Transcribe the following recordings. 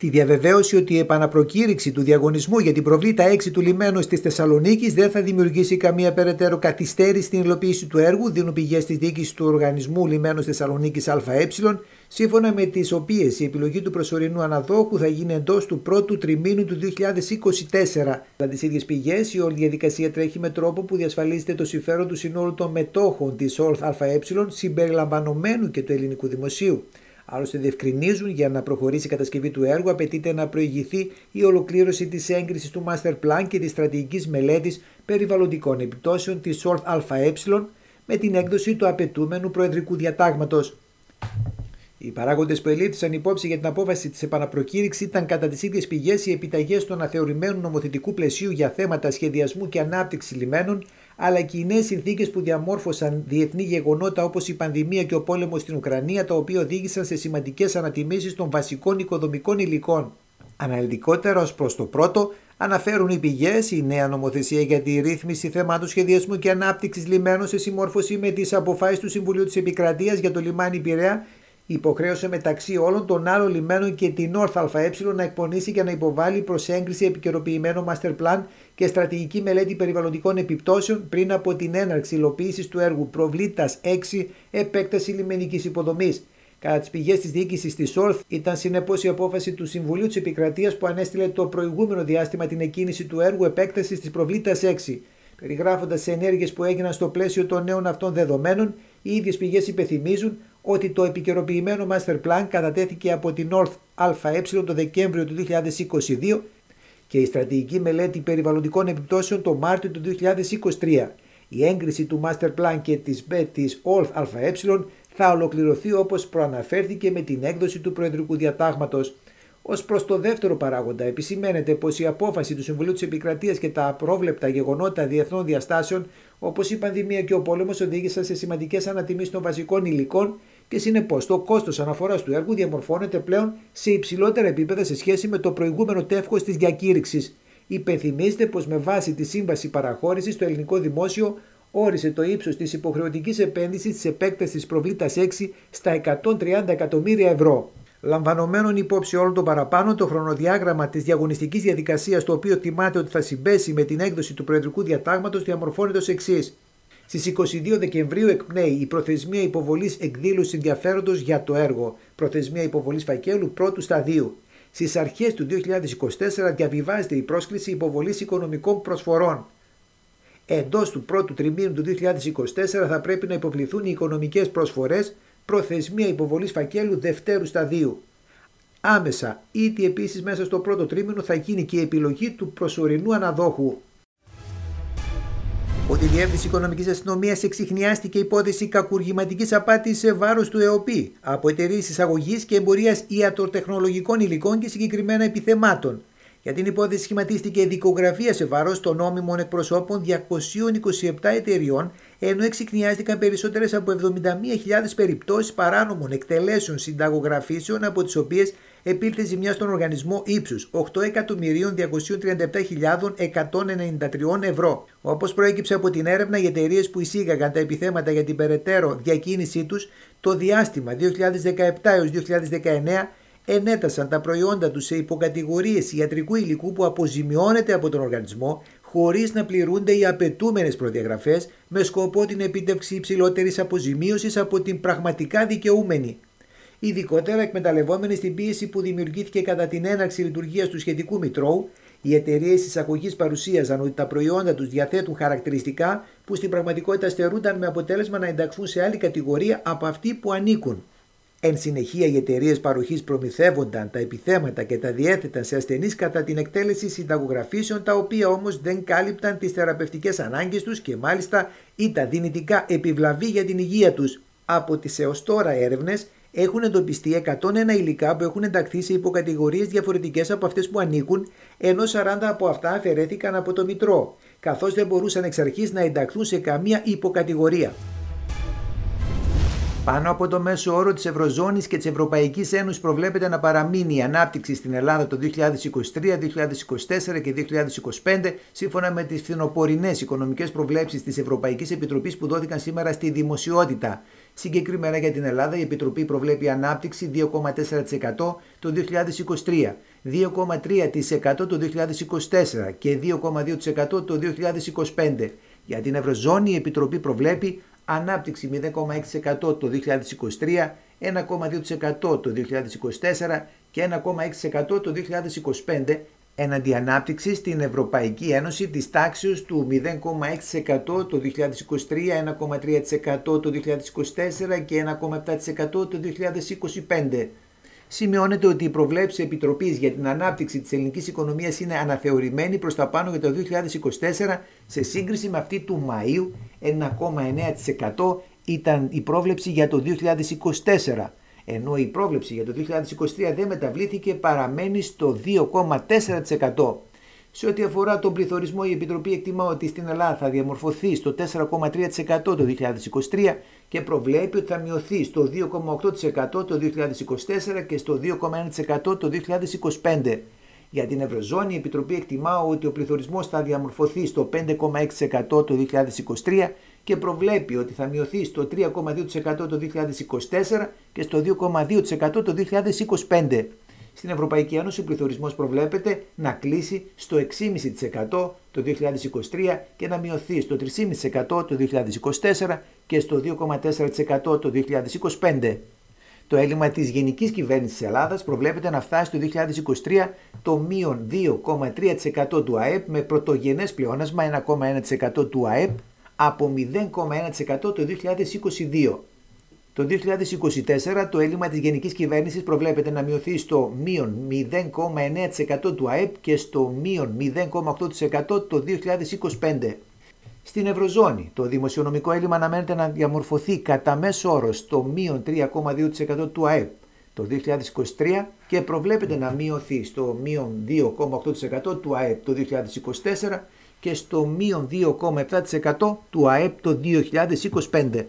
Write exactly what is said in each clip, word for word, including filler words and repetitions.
Τη διαβεβαίωση ότι η επαναπροκήρυξη του διαγωνισμού για την προβλήτα έξι του λιμένου της Θεσσαλονίκης δεν θα δημιουργήσει καμία περαιτέρω καθυστέρηση στην υλοποίηση του έργου, δίνουν πηγές της διοίκησης του οργανισμού Λιμένος Θεσσαλονίκης ΑΕ, σύμφωνα με τις οποίες η επιλογή του προσωρινού αναδόχου θα γίνει εντός του πρώτου τριμήνου του δύο χιλιάδες είκοσι τέσσερα. Από τις ίδιες πηγές, η όλη διαδικασία τρέχει με τρόπο που διασφαλίζεται το συμφέρον του συνόλου των μετόχων της Ορθ ΑΕ, συμπεριλαμβανομένου και του ελληνικού δημοσίου. Άλλωστε, διευκρινίζουν, για να προχωρήσει η κατασκευή του έργου απαιτείται να προηγηθεί η ολοκλήρωση της έγκρισης του Master Plan και της στρατηγικής μελέτης περιβαλλοντικών επιπτώσεων της Ορθ ΑΕ με την έκδοση του απαιτούμενου προεδρικού διατάγματος. Οι παράγοντες που ελήφθησαν υπόψη για την απόφαση της επαναπροκήρυξης ήταν κατά τις ίδιες πηγές οι επιταγές του αναθεωρημένου νομοθετικού πλαισίου για θέματα σχεδιασμού και ανάπτυξης λιμένων, αλλά και οι νέες συνθήκες που διαμόρφωσαν διεθνή γεγονότα όπως η πανδημία και ο πόλεμος στην Ουκρανία, τα οποία οδήγησαν σε σημαντικές ανατιμήσεις των βασικών οικοδομικών υλικών. Αναλυτικότερα ως προς το πρώτο, αναφέρουν οι πηγές η νέα νομοθεσία για τη ρύθμιση θεμάτων σχεδιασμού και ανάπτυξης λιμένων σε συμμόρφωση με τις αποφάσεις του Συμβουλίου της Επικρατείας για το λιμάνι Πειραιά υποχρέωσε μεταξύ όλων των άλλων λιμένων και την Ορθ ΑΕ να εκπονήσει και να υποβάλει προς έγκριση επικαιροποιημένο Master Plan και στρατηγική μελέτη περιβαλλοντικών επιπτώσεων πριν από την έναρξη υλοποίησης του έργου Προβλήτας έξι επέκταση λιμενικής υποδομής. Κατά τις πηγές της διοίκησης της Ορθ, ήταν συνεπώς η απόφαση του Συμβουλίου της Επικρατείας που ανέστειλε το προηγούμενο διάστημα την εκκίνηση του έργου επέκτασης της Προβλήτας έξι. Περιγράφοντας τις ενέργειες που έγιναν στο πλαίσιο των νέων αυτών δεδομένων, οι ίδιες πηγές υπενθυμίζουν ότι το επικαιροποιημένο Master Plan κατατέθηκε από την Ορθ ΑΕ το Δεκέμβριο του δύο χιλιάδες είκοσι δύο και η στρατηγική μελέτη περιβαλλοντικών επιπτώσεων το Μάρτιο του δύο χιλιάδες είκοσι τρία. Η έγκριση του Master Plan και της μπι της Ορθ ΑΕ θα ολοκληρωθεί όπως προαναφέρθηκε με την έκδοση του προεδρικού διατάγματος. Ως προς το δεύτερο παράγοντα, επισημαίνεται πως η απόφαση του Συμβουλίου της Επικρατείας και τα απρόβλεπτα γεγονότα διεθνών διαστάσεων, όπως η πανδημία και ο πόλεμος, οδήγησαν σε σημαντικές ανατιμήσεις των βασικών υλικών και συνεπώς το κόστος αναφοράς του έργου διαμορφώνεται πλέον σε υψηλότερα επίπεδα σε σχέση με το προηγούμενο τεύχος της διακήρυξης. Υπενθυμίζεται πως με βάση τη σύμβαση παραχώρησης, το ελληνικό δημόσιο όρισε το ύψος της υποχρεωτικής επένδυσης της επέκτασης της Προβλήτας έξι στα εκατόν τριάντα εκατομμύρια ευρώ. Λαμβανομένων υπόψη όλων των παραπάνω, το χρονοδιάγραμμα της διαγωνιστικής διαδικασίας, το οποίο θυμάται ότι θα συμπέσει με την έκδοση του προεδρικού διατάγματος, διαμορφώνεται ως εξής. Στις είκοσι δύο Δεκεμβρίου εκπνέει η προθεσμία υποβολής εκδήλωσης ενδιαφέροντος για το έργο, προθεσμία υποβολής φακέλου πρώτου σταδίου. Στις αρχές του δύο χιλιάδες είκοσι τέσσερα διαβιβάζεται η πρόσκληση υποβολής οικονομικών προσφορών. Εντός του πρώτου τριμήνου του δύο χιλιάδες είκοσι τέσσερα θα πρέπει να υποβληθούν οι οικονομικές προσφορές, προθεσμία υποβολής φακέλου δευτέρου σταδίου. Άμεσα, ήδη επίσης μέσα στο πρώτο τρίμηνο θα γίνει και η επιλογή του προσωρινού αναδόχου. Από τη Διεύθυνση Οικονομικής Αστυνομίας εξιχνιάστηκε υπόθεση κακουργηματικής απάτης σε βάρος του ΕΟΠΗ από εταιρείες εισαγωγής και εμπορίας ιατροτεχνολογικών υλικών και συγκεκριμένα επιθεμάτων. Για την υπόθεση σχηματίστηκε δικογραφία σε βάρος των νόμιμων εκπροσώπων διακοσίων είκοσι επτά εταιριών, ενώ εξιχνιάστηκαν περισσότερες από εβδομήντα μία χιλιάδες περιπτώσεις παράνομων εκτελέσεων συνταγογραφήσεων, από τις οποίες επήλθε ζημιά στον οργανισμό ύψους οκτώ εκατομμυρίων διακόσιες τριάντα επτά χιλιάδες εκατόν ενενήντα τρία ευρώ. Όπως προέκυψε από την έρευνα, οι εταιρείες που εισήγαγαν τα επιθέματα για την περαιτέρω διακίνησή τους το διάστημα δύο χιλιάδες δεκαεπτά έως δύο χιλιάδες δεκαεννέα ενέτασαν τα προϊόντα τους σε υποκατηγορίες ιατρικού υλικού που αποζημιώνεται από τον οργανισμό, χωρίς να πληρούνται οι απαιτούμενες προδιαγραφές, με σκοπό την επίτευξη υψηλότερης αποζημίωσης από την πραγματικά δικαιούμενη. Ειδικότερα, εκμεταλλευόμενοι στην πίεση που δημιουργήθηκε κατά την έναρξη λειτουργίας του σχετικού μητρώου, οι εταιρείες εισαγωγής παρουσίαζαν ότι τα προϊόντα τους διαθέτουν χαρακτηριστικά που στην πραγματικότητα στερούνταν, με αποτέλεσμα να ενταχθούν σε άλλη κατηγορία από αυτή που ανήκουν. Εν συνεχεία, οι εταιρείες παροχής προμηθεύονταν τα επιθέματα και τα διέθεταν σε ασθενείς κατά την εκτέλεση συνταγογραφήσεων, τα οποία όμως δεν κάλυπταν τις θεραπευτικές ανάγκες τους και μάλιστα ήταν δυνητικά επιβλαβή για την υγεία τους. Από τις έως τώρα έρευνες έχουν εντοπιστεί εκατόν ένα υλικά που έχουν ενταχθεί σε υποκατηγορίες διαφορετικές από αυτές που ανήκουν, ενώ σαράντα από αυτά αφαιρέθηκαν από το Μητρό, καθώς δεν μπορούσαν εξ αρχής να ενταχθούν σε καμία υποκατηγορία. Πάνω από το μέσο όρο της Ευρωζώνης και της Ευρωπαϊκής Ένωσης προβλέπεται να παραμείνει η ανάπτυξη στην Ελλάδα το δύο χιλιάδες είκοσι τρία, δύο χιλιάδες είκοσι τέσσερα και δύο χιλιάδες είκοσι πέντε, σύμφωνα με τις φθινοπορεινές οικονομικές προβλέψεις της Ευρωπαϊκής Επιτροπής που δόθηκαν σήμερα στη δημοσιότητα. Συγκεκριμένα για την Ελλάδα, η Επιτροπή προβλέπει ανάπτυξη δύο κόμμα τέσσερα τοις εκατό το δύο χιλιάδες είκοσι τρία, δύο κόμμα τρία τοις εκατό το δύο χιλιάδες είκοσι τέσσερα και δύο κόμμα δύο τοις εκατό το δύο χιλιάδες είκοσι πέντε. Για την Ευρωζώνη η Επιτροπή προβλέπει ανάπτυξη μηδέν κόμμα έξι τοις εκατό το δύο χιλιάδες είκοσι τρία, ένα κόμμα δύο τοις εκατό το δύο χιλιάδες είκοσι τέσσερα και ένα κόμμα έξι τοις εκατό το δύο χιλιάδες είκοσι πέντε, έναντι ανάπτυξη στην Ευρωπαϊκή Ένωση της τάξης του μηδέν κόμμα έξι τοις εκατό το δύο χιλιάδες είκοσι τρία, ένα κόμμα τρία τοις εκατό το δύο χιλιάδες είκοσι τέσσερα και ένα κόμμα επτά τοις εκατό το δύο χιλιάδες είκοσι πέντε. Σημειώνεται ότι η προβλέψη Επιτροπής για την ανάπτυξη της ελληνικής οικονομίας είναι αναθεωρημένη προς τα πάνω για το δύο χιλιάδες είκοσι τέσσερα σε σύγκριση με αυτή του Μαΐου. ένα κόμμα εννέα τοις εκατό ήταν η πρόβλεψη για το δύο χιλιάδες είκοσι τέσσερα, ενώ η πρόβλεψη για το δύο χιλιάδες είκοσι τρία δεν μεταβλήθηκε, παραμένει στο δύο κόμμα τέσσερα τοις εκατό. Σε ό,τι αφορά τον πληθωρισμό, η Επιτροπή εκτιμά ότι στην Ελλάδα θα διαμορφωθεί στο τέσσερα κόμμα τρία τοις εκατό το δύο χιλιάδες είκοσι τρία και προβλέπει ότι θα μειωθεί στο δύο κόμμα οκτώ τοις εκατό το δύο χιλιάδες είκοσι τέσσερα και στο δύο κόμμα ένα τοις εκατό το δύο χιλιάδες είκοσι πέντε. Για την Ευρωζώνη, η Επιτροπή εκτιμά ότι ο πληθωρισμός θα διαμορφωθεί στο πέντε κόμμα έξι τοις εκατό το δύο χιλιάδες είκοσι τρία και προβλέπει ότι θα μειωθεί στο τρία κόμμα δύο τοις εκατό το δύο χιλιάδες είκοσι τέσσερα και στο δύο κόμμα δύο τοις εκατό το δύο χιλιάδες είκοσι πέντε. Στην Ευρωπαϊκή Ένωση ο πληθωρισμός προβλέπεται να κλείσει στο έξι κόμμα πέντε τοις εκατό το δύο χιλιάδες είκοσι τρία και να μειωθεί στο τρία κόμμα πέντε τοις εκατό το δύο χιλιάδες είκοσι τέσσερα και στο δύο κόμμα τέσσερα τοις εκατό το δύο χιλιάδες είκοσι πέντε. Το έλλειμμα της γενικής κυβέρνησης της Ελλάδας προβλέπεται να φτάσει το δύο χιλιάδες είκοσι τρία το μείον δύο κόμμα τρία τοις εκατό του ΑΕΠ με πρωτογενές πλεόνασμα ένα κόμμα ένα τοις εκατό του ΑΕΠ από μηδέν κόμμα ένα τοις εκατό το δύο χιλιάδες είκοσι δύο. Το δύο χιλιάδες είκοσι τέσσερα το έλλειμμα της γενικής κυβέρνησης προβλέπεται να μειωθεί στο μείον μηδέν κόμμα εννέα τοις εκατό του ΑΕΠ και στο μείον μηδέν κόμμα οκτώ τοις εκατό το δύο χιλιάδες είκοσι πέντε. Στην Ευρωζώνη, το δημοσιονομικό έλλειμμα αναμένεται να διαμορφωθεί κατά μέσο όρο στο μείον τρία κόμμα δύο τοις εκατό του ΑΕΠ το δύο χιλιάδες είκοσι τρία και προβλέπεται να μειωθεί στο μείον δύο κόμμα οκτώ τοις εκατό του ΑΕΠ το δύο χιλιάδες είκοσι τέσσερα και στο μείον δύο κόμμα επτά τοις εκατό του ΑΕΠ το δύο χιλιάδες είκοσι πέντε.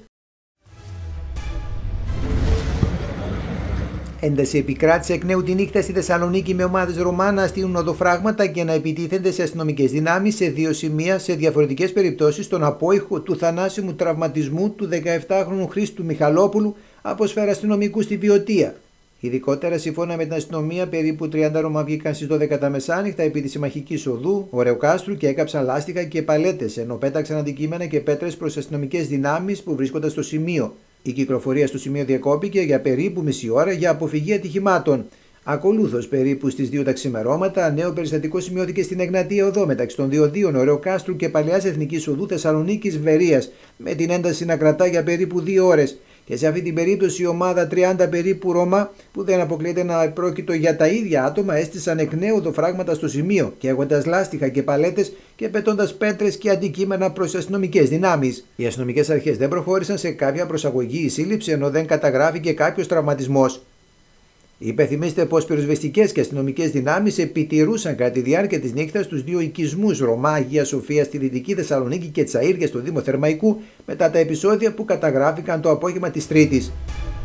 Ένταση επικράτησε εκ νέου τη νύχτα στη Θεσσαλονίκη με ομάδες Ρωμά να στείλουν οδοφράγματα και να επιτίθενται σε αστυνομικές δυνάμεις σε δύο σημεία σε διαφορετικές περιπτώσεις στον απόϊχο του θανάσιμου τραυματισμού του δεκαεπτάχρονου Χρήστου Μιχαλόπουλου από σφαίρα αστυνομικού στη Βιωτία. Ειδικότερα, σύμφωνα με την αστυνομία, περίπου τριάντα Ρωμά βγήκαν στις δώδεκα τα μεσάνυχτα επί της Συμμαχικής Οδού, Ωρεοκάστρου και έκαψαν λάστιχα και παλέτες, ενώ πέταξαν αντικείμενα και πέτρες προς αστυνομικές δυνάμεις που βρίσκονταν στο σημείο. Η κυκλοφορία στο σημείο διακόπηκε για περίπου μισή ώρα για αποφυγή ατυχημάτων. Ακολούθως, περίπου στις δύο τα ξημερώματα, νέο περιστατικό σημειώθηκε στην Εγνατία Οδό μεταξύ των διοδίων Ωρεοκάστρου και Παλαιάς Εθνικής Οδού Θεσσαλονίκης Βερίας, με την ένταση να κρατά για περίπου δύο ώρες. Και σε αυτή την περίπτωση η ομάδα τριάντα περίπου Ρωμά, που δεν αποκλείεται να πρόκειτο για τα ίδια άτομα, έστησαν εκ νέου οδοφράγματα στο σημείο, καίγοντας λάστιχα και παλέτες και πετώντας πέτρες και αντικείμενα προς αστυνομικές δυνάμεις. Οι αστυνομικές αρχές δεν προχώρησαν σε κάποια προσαγωγή ή σύλληψη, ενώ δεν καταγράφηκε κάποιος τραυματισμός. Υπενθυμίστε πως πυροσβεστικές και αστυνομικές δυνάμεις επιτηρούσαν κατά τη διάρκεια της νύχτας τους δύο οικισμούς Ρωμά Αγία Σοφία στη Δυτική Θεσσαλονίκη και Τσαΐρια στο Δήμο Θερμαϊκού μετά τα επεισόδια που καταγράφηκαν το απόγευμα της Τρίτης.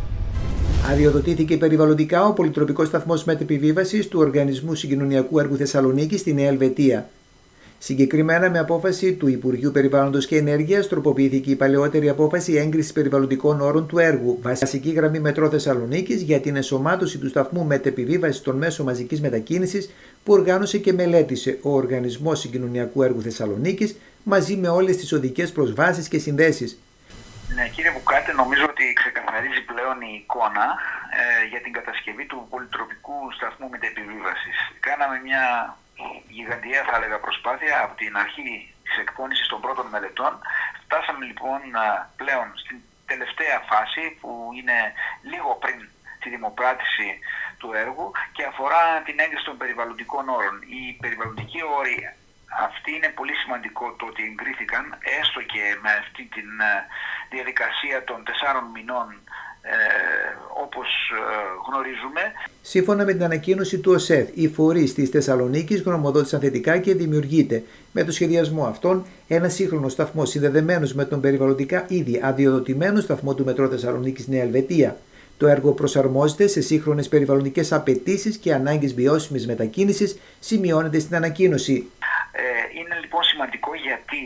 Αδειοδοτήθηκε περιβαλλοντικά ο πολυτροπικός σταθμός μετεπιβίβασης του Οργανισμού Συγκοινωνιακού Έργου Θεσσαλονίκη στη Νέα Ελβετία. Συγκεκριμένα, με απόφαση του Υπουργείου Περιβάλλοντος και Ενέργειας, τροποποιήθηκε η παλαιότερη απόφαση έγκρισης περιβαλλοντικών όρων του έργου. Βασική γραμμή μετρό Θεσσαλονίκης για την ενσωμάτωση του σταθμού μετεπιβίβασης των μέσων μαζικής μετακίνησης που οργάνωσε και μελέτησε ο Οργανισμός Συγκοινωνιακού Έργου Θεσσαλονίκης μαζί με όλες τις οδικές προσβάσεις και συνδέσεις. Ναι, κύριε Βουκάτε, νομίζω ότι ξεκαθαρίζει πλέον η εικόνα ε, για την κατασκευή του πολυτροπικού σταθμού μετεπιβίβασης. Κάναμε μια γιγαντιαία, θα έλεγα, προσπάθεια από την αρχή της εκπόνησης των πρώτων μελετών. Φτάσαμε λοιπόν πλέον στην τελευταία φάση που είναι λίγο πριν τη δημοπράτηση του έργου και αφορά την έγκριση των περιβαλλοντικών όρων. Οι περιβαλλοντικοί όροι αυτοί είναι πολύ σημαντικό το ότι εγκρίθηκαν έστω και με αυτή τη διαδικασία των τεσσάρων μηνών Ε, όπως ε, γνωρίζουμε. Σύμφωνα με την ανακοίνωση του ΟΣΕΔ, οι φορείς της Θεσσαλονίκης γνωμοδότησαν θετικά και δημιουργείται με το σχεδιασμό αυτών ένα σύγχρονο σταθμό συνδεδεμένος με τον περιβαλλοντικά ήδη αδειοδοτημένο σταθμό του Μετρό Θεσσαλονίκης Νέα Ελβετία. Το έργο προσαρμόζεται σε σύγχρονες περιβαλλοντικές απαιτήσεις και ανάγκες βιώσιμης μετακίνησης, σημειώνεται στην ανακοίνωση. Ε, είναι λοιπόν σημαντικό γιατί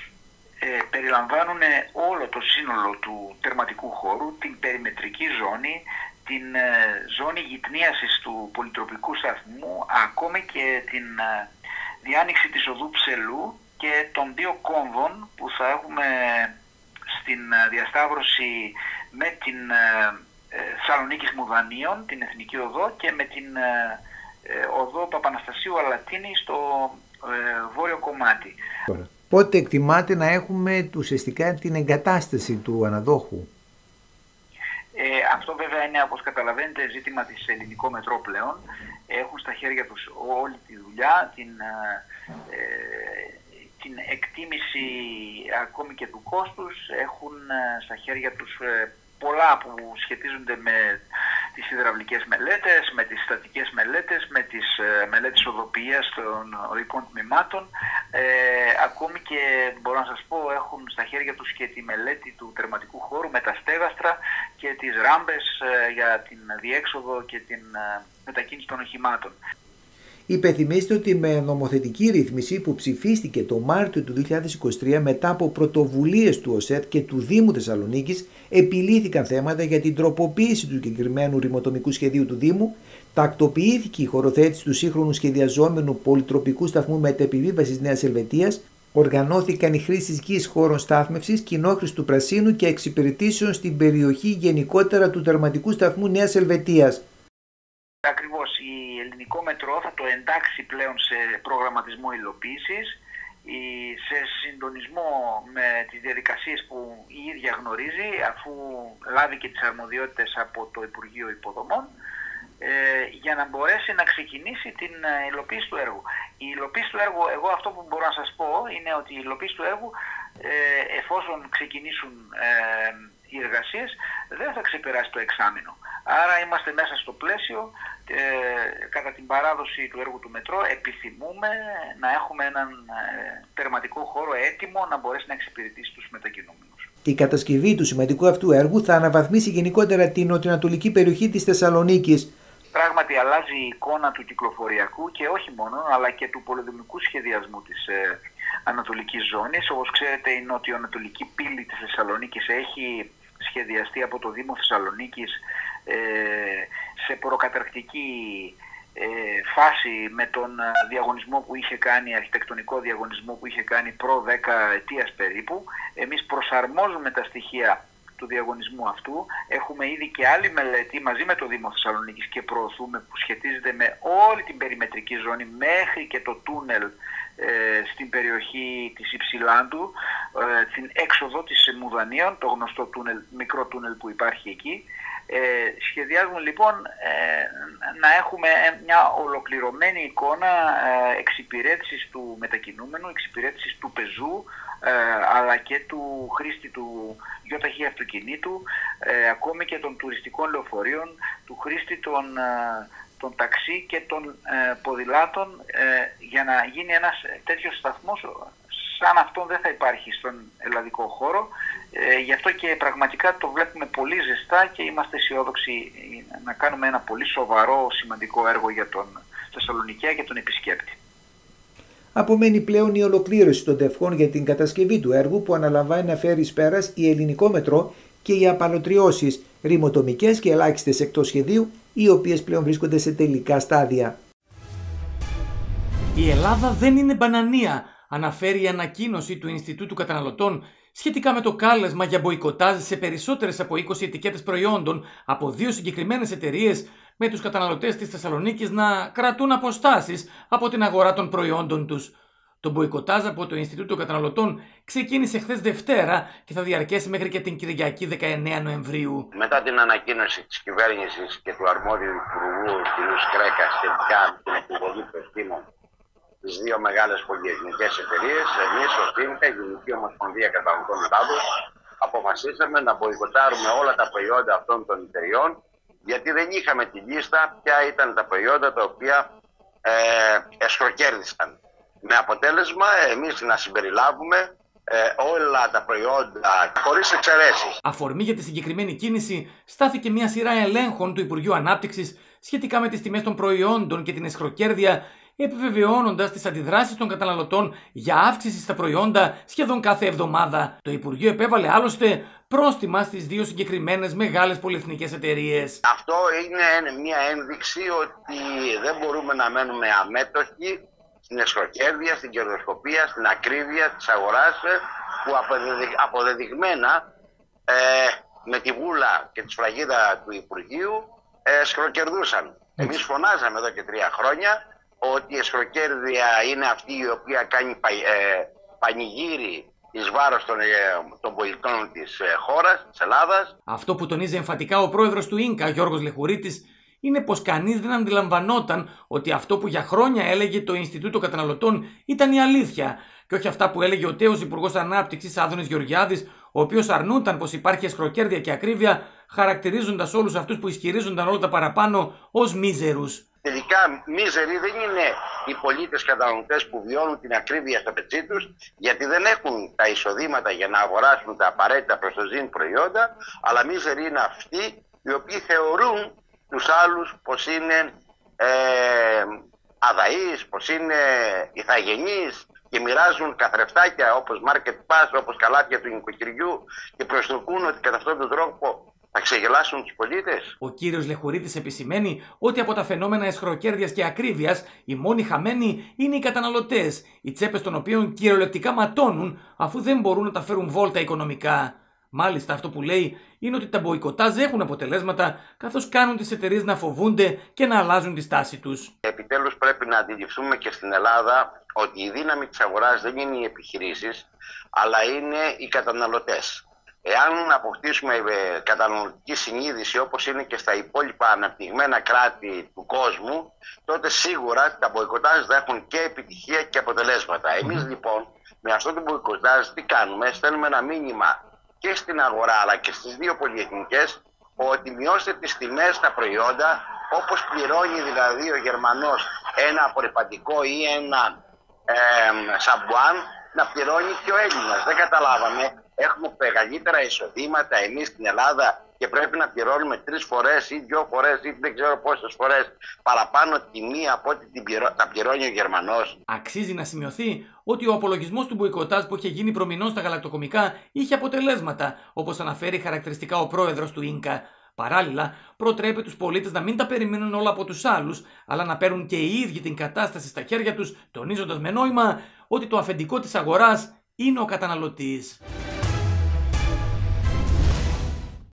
Ε, περιλαμβάνουν όλο το σύνολο του τερματικού χώρου, την περιμετρική ζώνη, την ζώνη γυτνίασης του πολυτροπικού σταθμού, ακόμη και την διάνοιξη της οδού Ψελού και των δύο κόμβων που θα έχουμε στην διασταύρωση με την Θεσσαλονίκης Μουδανίων, την Εθνική Οδό, και με την οδό Παπαναστασίου Αλατίνη στο βόρειο κομμάτι. Πότε εκτιμάτε να έχουμε ουσιαστικά την εγκατάσταση του αναδόχου? Ε, αυτό βέβαια είναι, όπως καταλαβαίνετε, ζήτημα της Ελληνικό Μετρό πλέον. Έχουν στα χέρια τους όλη τη δουλειά, την, ε, την εκτίμηση ακόμη και του κόστους. Έχουν στα χέρια τους ε, πολλά που σχετίζονται με τις υδραυλικές μελέτες, με τις στατικές μελέτες, με τις ε, μελέτες οδοποιίας των οδικών τμήματων. Ε, ακόμη και, μπορώ να σας πω, έχουν στα χέρια τους και τη μελέτη του τερματικού χώρου με τα στέγαστρα και τις ράμπες ε, για την διέξοδο και την ε, μετακίνηση των οχημάτων. Υπενθυμίστε ότι με νομοθετική ρύθμιση που ψηφίστηκε το Μάρτιο του δύο χιλιάδες είκοσι τρία μετά από πρωτοβουλίες του ΟΣΕΤ και του Δήμου Θεσσαλονίκης, επιλύθηκαν θέματα για την τροποποίηση του συγκεκριμένου ρημοτομικού σχεδίου του Δήμου, τακτοποιήθηκε η χωροθέτηση του σύγχρονου σχεδιαζόμενου πολυτροπικού σταθμού μετεπιβίβασης Νέας Ελβετίας, οργανώθηκαν οι χρήσεις γης χώρων στάθμευσης, κοινόχρηστου πρασίνου και εξυπηρετήσεων στην περιοχή γενικότερα του τερματικού σταθμού Νέας Ελβετίας. Ακριβώς, η Ελληνικό Μετρό θα το εντάξει πλέον σε προγραμματισμό υλοποίησης, σε συντονισμό με τις διαδικασίες που η ίδια γνωρίζει, αφού λάβει και τις αρμοδιότητες από το Υπουργείο Υποδομών, για να μπορέσει να ξεκινήσει την υλοποίηση του έργου. Η υλοποίηση του έργου, εγώ αυτό που μπορώ να σας πω είναι ότι η υλοποίηση του έργου, εφόσον ξεκινήσουν οι εργασίες, δεν θα ξεπεράσει το εξάμηνο. Άρα είμαστε μέσα στο πλαίσιο, ε, κατά την παράδοση του έργου του Μετρό, επιθυμούμε να έχουμε έναν ε, τερματικό χώρο έτοιμο να μπορέσει να εξυπηρετήσει τους μετακινούμενους. Η κατασκευή του σημαντικού αυτού έργου θα αναβαθμίσει γενικότερα την νοτιοανατολική περιοχή της Θεσσαλονίκης. Πράγματι αλλάζει η εικόνα του κυκλοφοριακού και όχι μόνο, αλλά και του πολεοδομικού σχεδιασμού της ε, ανατολικής ζώνης. Όπως ξέρετε, η νοτιοανατολική πύλη της Θεσσαλονίκης έχει σχεδιαστεί από το Δήμο Θεσσαλονίκης ε, σε προκαταρκτική ε, φάση με τον διαγωνισμό που είχε κάνει, αρχιτεκτονικό διαγωνισμό που είχε κάνει προ δέκα ετίας περίπου. Εμείς προσαρμόζουμε τα στοιχεία του διαγωνισμού αυτού. Έχουμε ήδη και άλλη μελέτη μαζί με το Δήμο Θεσσαλονίκης και προωθούμε, που σχετίζεται με όλη την περιμετρική ζώνη μέχρι και το τούνελ ε, στην περιοχή της Υψηλάντου, ε, την έξοδο της Μουδανίων, το γνωστό τούνελ, μικρό τούνελ που υπάρχει εκεί. Ε, σχεδιάζουμε λοιπόν ε, να έχουμε μια ολοκληρωμένη εικόνα ε, εξυπηρέτησης του μετακινούμενου, εξυπηρέτησης του πεζού, ε, αλλά και του χρήστη του γιοταχή αυτοκινήτου, ε, ακόμη και των τουριστικών λεωφορείων, του χρήστη των, ε, των ταξί και των ε, ποδηλάτων, ε, για να γίνει ένας τέτοιος σταθμός σαν αυτόν δεν θα υπάρχει στον ελλαδικό χώρο. Ε, γι' αυτό και πραγματικά το βλέπουμε πολύ ζεστά και είμαστε αισιόδοξοι να κάνουμε ένα πολύ σοβαρό, σημαντικό έργο για τον Θεσσαλονικιά και τον επισκέπτη. Απομένει πλέον η ολοκλήρωση των τευχών για την κατασκευή του έργου που αναλαμβάνει να φέρει εις πέρας η Ελληνικό Μετρό και οι απαλωτριώσεις ρημοτομικές και ελάχιστες εκτός σχεδίου, οι οποίες πλέον βρίσκονται σε τελικά στάδια. Η Ελλάδα δεν είναι μπανανία, αναφέρει η ανακοίνωση του Ινστιτούτου Καταναλωτών σχετικά με το κάλεσμα για μποϊκοτάζ σε περισσότερες από είκοσι ετικέτες προϊόντων από δύο συγκεκριμένες εταιρείες, με τους καταναλωτές της Θεσσαλονίκης να κρατούν αποστάσεις από την αγορά των προϊόντων τους. Το μποϊκοτάζ από το Ινστιτούτο Καταναλωτών ξεκίνησε χθες Δευτέρα και θα διαρκέσει μέχρι και την Κυριακή δεκαεννέα Νοεμβρίου. Μετά την ανακοίνωση της κυβέρνησης και του αρμόδιου υπουργού κ. Σκρέκα σχετικά με την επιβολή προστίμων στις δύο μεγάλες πολυεθνικές εταιρείες, εμείς ως ΤΙΜΚΑ, η Γενική Ομοσπονδία Καταναλωτών Ελλάδος, αποφασίσαμε να μποϊκοτάρουμε όλα τα προϊόντα αυτών των εταιρεών, γιατί δεν είχαμε τη λίστα ποια ήταν τα προϊόντα τα οποία ε, εσχροκέρδισαν. Με αποτέλεσμα εμείς να συμπεριλάβουμε ε, όλα τα προϊόντα χωρίς εξαιρέσεις. Αφορμή για τη συγκεκριμένη κίνηση στάθηκε μια σειρά ελέγχων του Υπουργείου Ανάπτυξης σχετικά με τις τιμές των προϊόντων και την εσχροκέρδεια, επιβεβαιώνοντας τις αντιδράσεις των καταναλωτών για αύξηση στα προϊόντα σχεδόν κάθε εβδομάδα. Το Υπουργείο επέβαλε άλλωστε πρόστιμα στις δύο συγκεκριμένες μεγάλες πολυεθνικές εταιρείες. Αυτό είναι μια ένδειξη ότι δεν μπορούμε να μένουμε αμέτωχοι στην εσχροκέρδεια, στην κερδοσκοπία, στην ακρίβεια της αγοράς, που αποδεδειγμένα ε, με τη βούλα και τη σφραγίδα του Υπουργείου ε, εσχροκερδούσαν. Εμείς φωνάζαμε εδώ και τρία χρόνια ότι η εσχροκέρδεια είναι αυτή η οποία κάνει πα, ε, πανηγύρι εις βάρος των, ε, των πολιτών της ε, χώρας, της Ελλάδας. Αυτό που τονίζει εμφατικά ο πρόεδρος του Ίνκα, Γιώργος Λεχουρίτης, είναι πως κανείς δεν αντιλαμβανόταν ότι αυτό που για χρόνια έλεγε το Ινστιτούτο Καταναλωτών ήταν η αλήθεια και όχι αυτά που έλεγε ο τέος Υπουργός Ανάπτυξης Άδωνης Γεωργιάδης, ο οποίος αρνούταν πως υπάρχει εσχροκέρδεια και ακρίβεια, χαρακτηρίζοντας όλους αυτούς που ισχυρίζονταν όλα τα παραπάνω ως μίζερους. Τελικά μίζεροι δεν είναι οι πολίτες καταναλωτές που βιώνουν την ακρίβεια στο πετσί τους, γιατί δεν έχουν τα εισοδήματα για να αγοράσουν τα απαραίτητα προς το ζήν προϊόντα, αλλά μίζεροι είναι αυτοί οι οποίοι θεωρούν τους άλλους πως είναι ε, αδαείς, πως είναι ηθαγενείς και μοιράζουν καθρεφτάκια όπως market pass, όπως καλάθια του νοικοκυριού και προσδοκούν ότι κατά αυτόν τον τρόπο θα ξεγελάσουν τους πολίτες. Ο κύριος Λεχουρίτης επισημαίνει ότι από τα φαινόμενα εσχροκέρδειας και ακρίβειας οι μόνοι χαμένοι είναι οι καταναλωτές, οι τσέπες των οποίων κυριολεκτικά ματώνουν αφού δεν μπορούν να τα φέρουν βόλτα οικονομικά. Μάλιστα, αυτό που λέει είναι ότι τα μποϊκοτάζ έχουν αποτελέσματα, καθώς κάνουν τις εταιρείες να φοβούνται και να αλλάζουν τη στάση τους. Επιτέλους πρέπει να αντιληφθούμε και στην Ελλάδα ότι η δύναμη της αγοράς δεν είναι οι επιχειρήσεις, αλλά είναι οι καταναλωτές. Εάν αποκτήσουμε καταναλωτική συνείδηση όπως είναι και στα υπόλοιπα αναπτυγμένα κράτη του κόσμου, τότε σίγουρα τα μποϊκοτάζ θα έχουν και επιτυχία και αποτελέσματα. Εμείς λοιπόν με αυτό το μποϊκοτάζ τι κάνουμε? Στέλνουμε ένα μήνυμα και στην αγορά αλλά και στις δύο πολυεθνικές ότι μειώστε τις τιμές στα προϊόντα, όπως πληρώνει δηλαδή ο Γερμανός ένα απορριπαντικό ή ένα ε, σαμπουάν, να πληρώνει και ο Έλληνας. Δεν καταλάβαμε. Έχουμε μεγαλύτερα εισοδήματα εμείς στην Ελλάδα και πρέπει να πληρώνουμε τρεις φορές ή δυο φορές ή δεν ξέρω πόσες φορές παραπάνω τιμή από ό,τι την πληρώ... τα πληρώνει ο Γερμανός. Αξίζει να σημειωθεί ότι ο απολογισμός του μποϊκοτάζ που είχε γίνει προμηνών στα γαλακτοκομικά είχε αποτελέσματα, όπως αναφέρει χαρακτηριστικά ο πρόεδρος του Ίνκα. Παράλληλα, προτρέπει τους πολίτες να μην τα περιμένουν όλα από τους άλλους, αλλά να παίρνουν και οι ίδιοι την κατάσταση στα χέρια τους, τονίζοντας με νόημα ότι το αφεντικό της αγοράς είναι ο καταναλωτής.